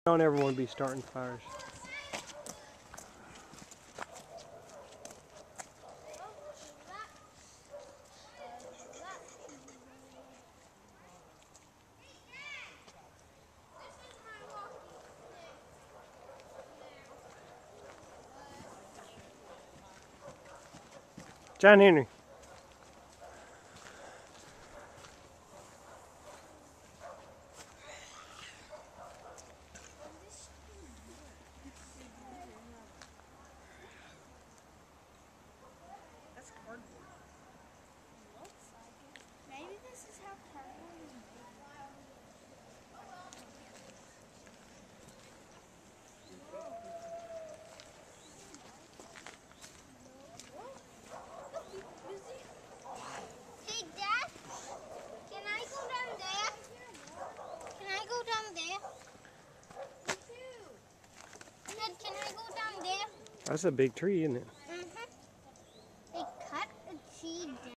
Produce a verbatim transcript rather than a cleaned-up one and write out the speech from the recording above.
Don't ever want to be starting fires. John Henry. That's cardboard. Looks like it. Maybe this is how cardboard is made. Hey, Dad, can I go down there? Can I go down there? Dad, can I go down there? That's a big tree, isn't it?